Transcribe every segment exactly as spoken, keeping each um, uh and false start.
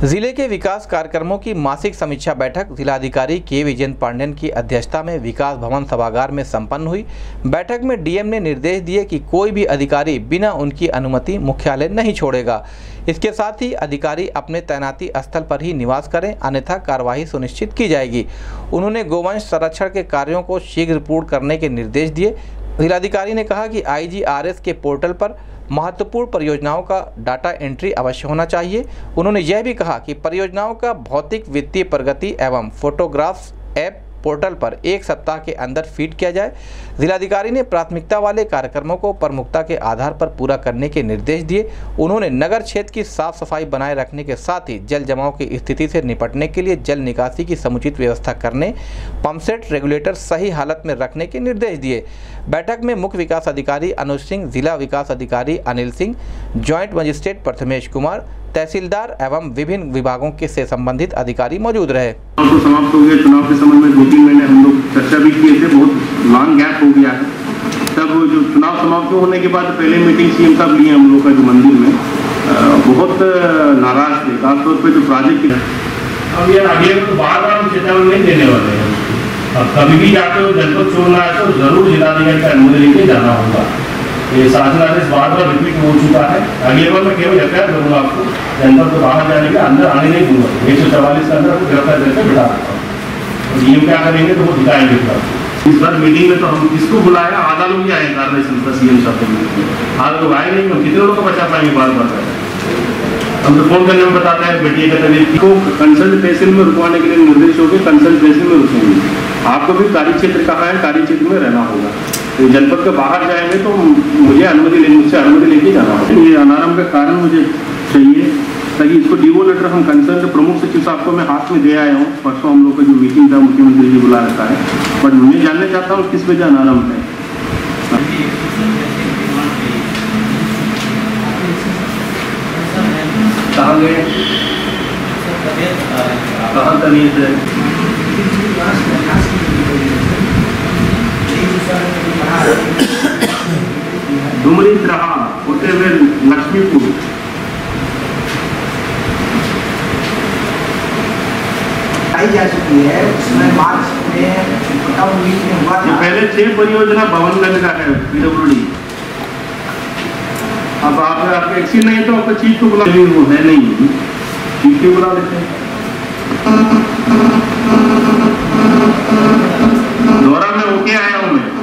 जिले के विकास कार्यक्रमों की मासिक समीक्षा बैठक जिलाधिकारी के विजेंद्र पांडेयन की अध्यक्षता में विकास भवन सभागार में संपन्न हुई। बैठक में डीएम ने निर्देश दिए कि कोई भी अधिकारी बिना उनकी अनुमति मुख्यालय नहीं छोड़ेगा। इसके साथ ही अधिकारी अपने तैनाती स्थल पर ही निवास करें, अन्यथा कार्रवाई सुनिश्चित की जाएगी। उन्होंने गोवंश संरक्षण के कार्यों को शीघ्र पूर्ण करने के निर्देश दिए। जिलाधिकारी ने कहा कि आईजीआरएस के पोर्टल पर महत्वपूर्ण परियोजनाओं का डाटा एंट्री अवश्य होना चाहिए। उन्होंने यह भी कहा कि परियोजनाओं का भौतिक वित्तीय प्रगति एवं फोटोग्राफ्स ऐप पोर्टल पर एक सप्ताह के अंदर फीड किया जाए। जिलाधिकारी ने प्राथमिकता वाले कार्यक्रमों को प्रमुखता के आधार पर पूरा करने के निर्देश दिए। उन्होंने नगर क्षेत्र की साफ सफाई बनाए रखने के साथ ही जल जमाव की स्थिति से निपटने के लिए जल निकासी की समुचित व्यवस्था करने, पंपसेट रेगुलेटर सही हालत में रखने के निर्देश दिए। बैठक में मुख्य विकास अधिकारी अनुज सिंह, जिला विकास अधिकारी अनिल सिंह, ज्वाइंट मजिस्ट्रेट प्रथमेश कुमार, तहसीलदार एवं विभिन्न विभागों के से संबंधित अधिकारी मौजूद रहे। तो समाप्त हो गया। चुनाव के संबंध में दो तीन महीने हम लोग चर्चा भी किए थे, बहुत लॉन्ग गैप हो गया है। तब जो चुनाव समाप्त होने के बाद पहले मीटिंग सीएम साहब लिए हम लोग का जो मंदिर में बहुत नाराज थे, खासतौर पर जो प्रोजेक्ट अब ये आगे तो बार बार हम चेतावनी नहीं देने वाले हैं। अब कभी भी जाते हो जनपद छोड़ना है तो जरूर जिलाधिकारी का अनुमति लेके जाना होगा। ये शासन आदेश बार बार रिपीट हो चुका है। अगले बार मैं केवल हथियार करूँगा, आपको जनपद को बाहर जाने के अंदर आने नहीं दूंगा। एक सौ चवालीस का अंदर गिरफ्तार करके बिठा रखा हूँ। डीएम क्या करेंगे तो वो दिखाएंगे। इस बार मीटिंग में तो हम किसको बुलाया, आधा लोग ही आए कार्रवाई संस्था सीएम साहब, आधा लोग आए नहीं। हम कितने लोगों को बचा पाएंगे बार बार? हम तो फोन करने में बताते हैं बेटी का तबीयत को कंसल्ट तहसील में रुकवाने के लिए निर्देश हो गए। कंसल्ट तहसील में रुकेंगे। आपको भी कार्य क्षेत्र कहाँ है, कार्य क्षेत्र में रहना होगा। तो जनपद के बाहर जाएंगे तो मुझे अनुमति लेनी, मुझसे अनुमति लेके जाना होगा। ये अनारम का कारण मुझे चाहिए ताकि इसको डीओ लेटर हम कंसर्न प्रमुख सचिव साहब को मैं हाथ में दे आया हूँ। परसों हम लोग का जो मीटिंग था मुख्यमंत्री जी बुला रखा है, बट मैं जानना चाहता हूँ किस वजह अनारम है। कहाँ गए, कहाँ तबीयत है? डुमरी रहा होते हुए लक्ष्मीपुर। आई जा चुकी है, उसमें मार्च में हुआ था। पहले छह परियोजना भवनगंज का है पीडब्ल्यूडी। अब आप आपका एक्सी नहीं तो आपका चीफ को बुला, वो है नहीं, चीफ को बुला लेते हैं। दौरा में होके आया हूँ मैं,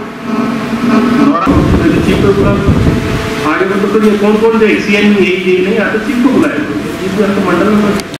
चीफ को बुला। आगे तो ये कौन कौन से एक्सीएन यही यही नहीं आता, चीफ को बुलाए। चीफ मंडल में